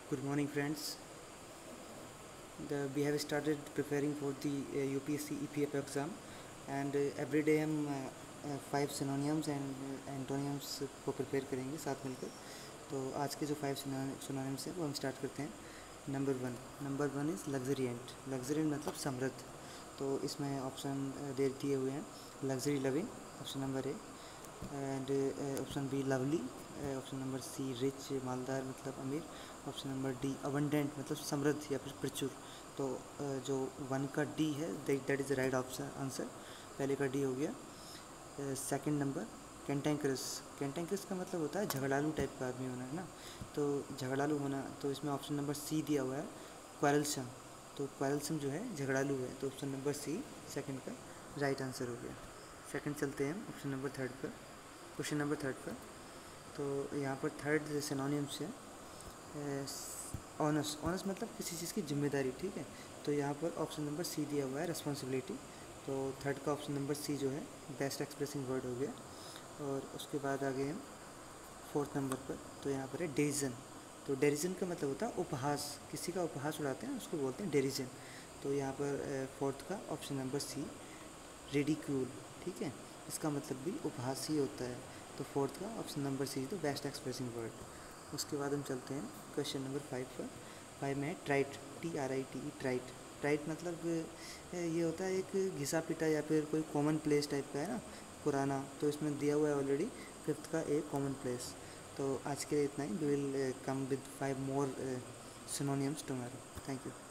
Good morning, friends. We have started preparing for the UPSC EPF exam, and every day हम 5 synonyms and antonyms को prepare करेंगे साथ मिलकर. तो आज के जो 5 synonyms हैं वो हम स्टार्ट करते हैं. Number one is luxuriant. Luxuriant मतलब समृद्ध. तो इसमें ऑप्शन दिए हुए हैं. Luxury loving option number A, and option B lovely, option number C rich मालदार मतलब अमीर, ऑप्शन नंबर डी अबंडेंट मतलब समृद्ध या फिर प्रचुर. तो जो वन का डी है that is the right option answer. पहले का डी हो गया. Second number कैंटेंक्रस. कैंटेंक्रस का मतलब होता है झगड़ालू टाइप का आदमी होना, है ना. तो झगड़ालू होना, तो इसमें ऑप्शन नंबर सी दिया हुआ है क्वारलसम. तो क्वारलसम जो है झगड़ालू है, तो ऑप्शन नंबर सी सेकंड का राइट आंसर हो गया. सेकंड चलते हैं ऑप्शन नंबर थर्ड पर, क्वेश्चन नंबर थर्ड पर. तो यहाँ पर थर्ड सिनोनिम्स है ऑनस. ऑनस मतलब किसी चीज़ की जिम्मेदारी, ठीक है. तो यहाँ पर ऑप्शन नंबर सी दिया हुआ है रिस्पॉन्सिबिलिटी. तो थर्ड का ऑप्शन नंबर सी जो है बेस्ट एक्सप्रेसिंग वर्ड हो गया. और उसके बाद आ गए हम फोर्थ नंबर पर. तो यहाँ पर है डेरिजन. तो डेरिजन का मतलब होता है उपहास. किसी का उपहास उड़ाते हैं उसको बोलते हैं डेरिजन. तो यहाँ पर फोर्थ का ऑप्शन नंबर सी रिडिक्यूल, ठीक है. इसका मतलब भी उपहास ही होता है. तो फोर्थ का ऑप्शन नंबर सी तो बेस्ट एक्सप्रेसिंग वर्ड. उसके बाद हम चलते हैं क्वेश्चन नंबर 5 पर. 5 में है ट्राइट. TRITE ट्राइट. ट्राइट मतलब ये होता है एक घिसा पिटा या फिर कोई कॉमन प्लेस टाइप का, है ना, पुराना. तो इसमें दिया हुआ है ऑलरेडी फिफ्थ का एक कॉमन प्लेस. तो आज के लिए इतना ही. We will come with 5 more synonyms tomorrow. Thank you.